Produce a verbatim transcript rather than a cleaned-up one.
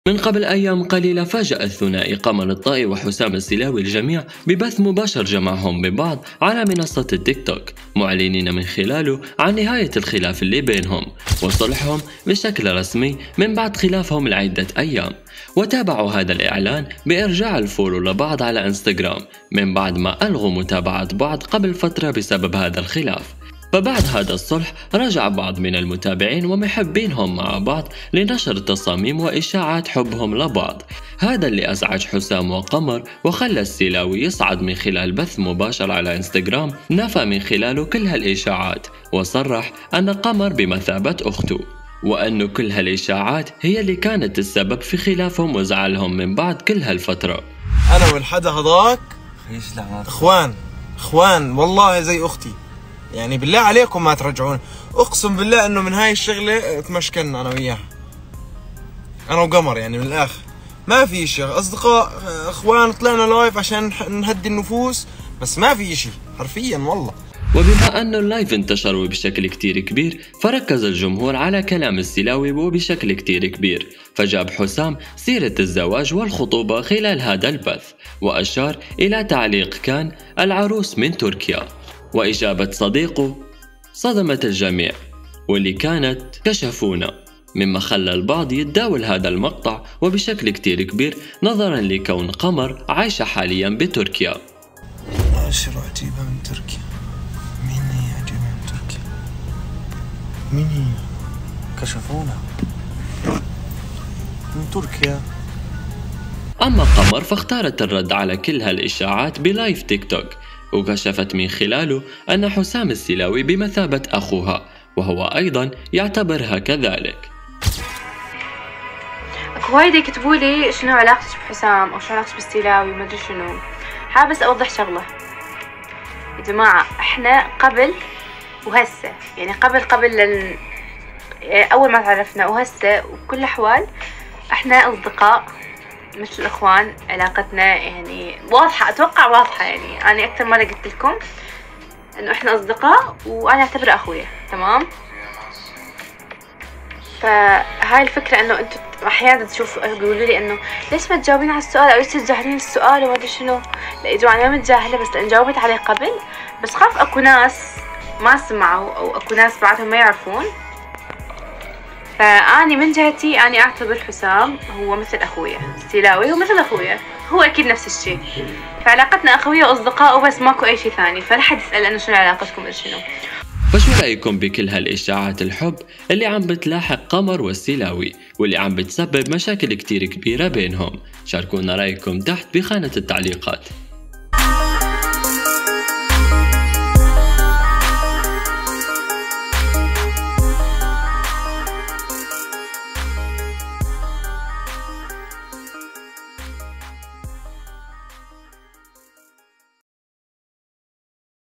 من قبل أيام قليلة فاجأ الثنائي قمر الطائي وحسام السلاوي الجميع ببث مباشر جمعهم ببعض على منصة التيك توك، معلنين من خلاله عن نهاية الخلاف اللي بينهم وصلحهم بشكل رسمي من بعد خلافهم لعدة أيام. وتابعوا هذا الإعلان بإرجاع الفولو لبعض على انستغرام من بعد ما ألغوا متابعة بعض قبل فترة بسبب هذا الخلاف. فبعد هذا الصلح رجع بعض من المتابعين ومحبينهم مع بعض لنشر تصاميم وإشاعات حبهم لبعض، هذا اللي أزعج حسام وقمر وخلى السلاوي يصعد من خلال بث مباشر على انستغرام نفى من خلاله كل هالإشاعات، وصرح أن قمر بمثابة أخته، وأنه كل هالإشاعات هي اللي كانت السبب في خلافهم وزعلهم من بعد كل هالفترة. أنا والحدا هذاك إخوان إخوان والله زي أختي، يعني بالله عليكم ما ترجعون، اقسم بالله انه من هاي الشغله تمشكلنا انا وياها، انا وقمر، يعني من الاخر ما في شيء، اصدقاء اخوان طلعنا لايف عشان نهدي النفوس، بس ما في شيء حرفيا والله. وبما أنه اللايف انتشر بشكل كتير كبير فركز الجمهور على كلام السلاوي وبشكل كتير كبير، فجاب حسام سيرة الزواج والخطوبة خلال هذا البث، وأشار إلى تعليق كان العروس من تركيا، وإجابة صديقه صدمت الجميع واللي كانت كشفونا، مما خلى البعض يتداول هذا المقطع وبشكل كتير كبير نظرا لكون قمر عايشة حاليا بتركيا. أشر عجيبة من تركيا، مين هي عجيبة من تركيا؟ مين هي؟ كشفونا من تركيا. أما قمر فاختارت الرد على كل هالإشاعات بلايف تيك توك، وكشفت من خلاله أن حسام السلاوي بمثابة أخوها، وهو أيضا يعتبرها كذلك. اكو وايد يكتبوا لي شنو علاقتك بحسام او شنو علاقتك بالسلاوي وما ادري شنو. حابة بس اوضح شغله يا جماعه، احنا قبل وهسه، يعني قبل قبل لل... اول ما تعرفنا وهسه وبكل الاحوال احنا اصدقاء مثل الاخوان، علاقتنا يعني واضحه، اتوقع واضحه، يعني انا اكثر مره قلت لكم انه احنا اصدقاء وانا اعتبره اخويا، تمام؟ فهاي الفكره انه انتم احيانا تشوفوا يقولوا لي انه ليش ما تجاوبين على السؤال او ليش تتجاهلين السؤال وما ادري شنو. لا يا جماعه انا ما متجاهله، بس لان جاوبت عليه قبل، بس خاف اكو ناس ما سمعوا او اكو ناس بعدهم ما يعرفون. فاني من جهتي اني اعتبر حسام هو مثل اخويا، السلاوي هو مثل اخويا، هو اكيد نفس الشيء، فعلاقتنا اخويه واصدقاء وبس، ماكو اي شيء ثاني. فلا حد يسال انه شنو علاقتكم ولا شنو. فشو رأيكم بكل هالإشاعات الحب اللي عم بتلاحق قمر والسلاوي واللي عم بتسبب مشاكل كتير كبيرة بينهم؟ شاركونا رأيكم تحت بخانة التعليقات.